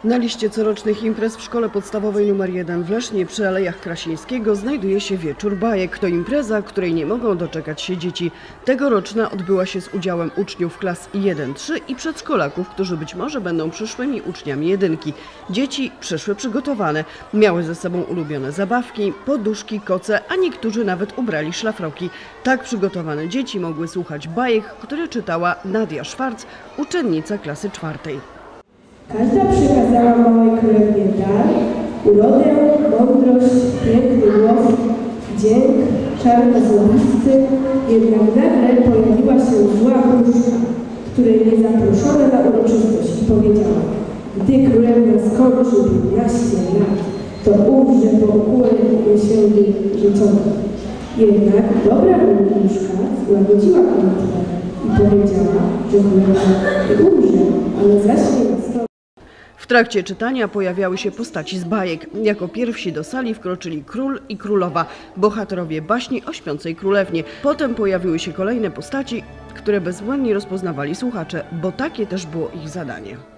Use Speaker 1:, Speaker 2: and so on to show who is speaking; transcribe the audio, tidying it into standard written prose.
Speaker 1: Na liście corocznych imprez w Szkole Podstawowej nr 1 w Lesznie przy Alejach Krasińskiego znajduje się Wieczór Bajek. To impreza, której nie mogą doczekać się dzieci. Tegoroczna odbyła się z udziałem uczniów klas 1-3 i przedszkolaków, którzy być może będą przyszłymi uczniami jedynki. Dzieci przyszły przygotowane. Miały ze sobą ulubione zabawki, poduszki, koce, a niektórzy nawet ubrali szlafroki. Tak przygotowane dzieci mogły słuchać bajek, które czytała Nadia Szwarc, uczennica klasy 4.
Speaker 2: Każda przekazała małej królewnie dar, urodę, mądrość, piękny głos, dźwięk, czar osobisty, jednak nagle pojawiła się zła wróżka, której nie zaproszono na uroczystość i powiedziała: gdy królewna skończy 15 lat, to umrze po upływie jesieni życiowej. Jednak dobra wróżka złagodziła klątwę i powiedziała, że królewna nie umrze, ale zaśnie na stole.
Speaker 1: W trakcie czytania pojawiały się postaci z bajek. Jako pierwsi do sali wkroczyli król i królowa, bohaterowie baśni o śpiącej królewnie. Potem pojawiły się kolejne postaci, które bezbłędnie rozpoznawali słuchacze, bo takie też było ich zadanie.